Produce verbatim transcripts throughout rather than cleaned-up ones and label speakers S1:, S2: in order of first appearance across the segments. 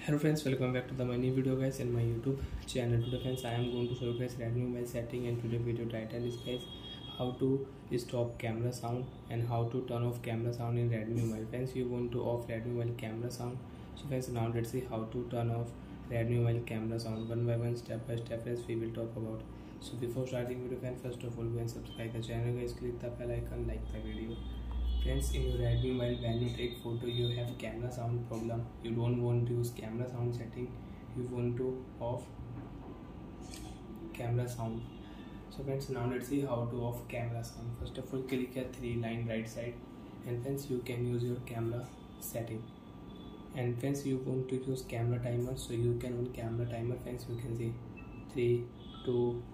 S1: Hello friends, welcome back to the my new video guys in my YouTube channel. Today friends, I am going to show you guys Redmi mobile setting, and today video title is guys how to stop camera sound and how to turn off camera sound in Redmi mobile. Friends, you want to off Redmi mobile camera sound. So friends, now let's see how to turn off Redmi mobile camera sound one by one, step by step. Friends, we will talk about. So before starting video, friends, first of all go and subscribe the channel guys, click the bell icon, like the video. Friends, in your Redmi mobile, when you take photo, you have camera sound problem. You don't want to use camera sound setting. You want to off camera sound. So friends, now let's see how to off camera sound. First of all, click a three line right side, and friends, you can use your camera setting. And friends, you want to use camera timer, so you can on camera timer. Friends, you can see three, two,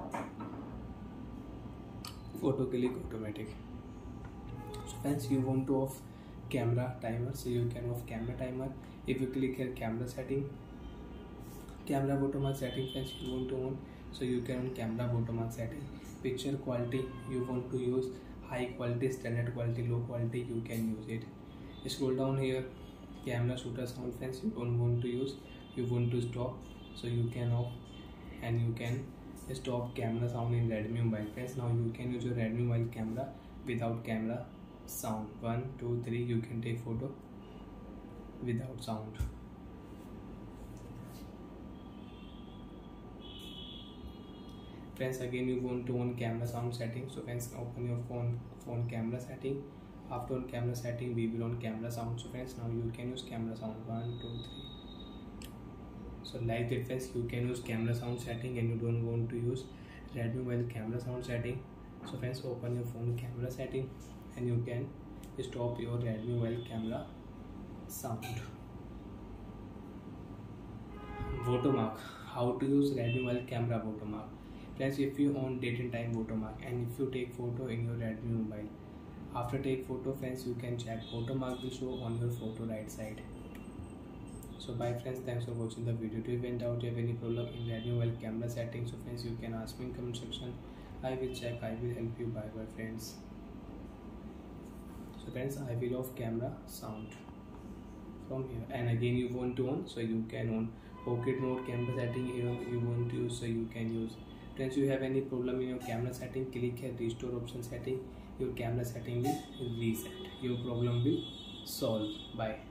S1: photo click automatic. Friends, you want to off camera timer, so you can off camera timer. If you click here camera setting, camera watermark setting, friends, you want to on, so you can on camera watermark setting. Picture quality, you want to use high quality, standard quality, low quality, you can use it. Scroll down here, camera shooter sound, friends, you don't want to use, you want to stop, so you can off, and you can stop camera sound in Redmi mobile. Friends, now you can use your Redmi mobile camera without camera sound. One, two, three, you can take photo without sound. Friends, again you want to on camera sound setting. So friends, open your phone phone camera setting. After on camera setting, we will on camera sound. So friends, now you can use camera sound. One, two, three. So like that friends, you can use camera sound setting, and you don't want to use Redmi mobile camera sound setting. So friends, open your phone camera setting, and you can stop your Redmi mobile camera sound. Watermark, how to use Redmi mobile camera watermark. Friends, if you on date and time watermark, and if you take photo in your Redmi mobile, after take photo, friends, you can check watermark will show on your photo right side. So bye friends, thanks for watching the video. If you went out, you have any problem in Redmi mobile camera settings, so friends, you can ask me in comment section. I will check, I will help you. Bye bye friends. So friends, I will off camera sound from here, and again you want to on, so you can on pocket mode camera setting here you want to use, so you can use. Friends, you have any problem in your camera setting, click here restore option setting, your camera setting will reset, your problem will solve. Bye.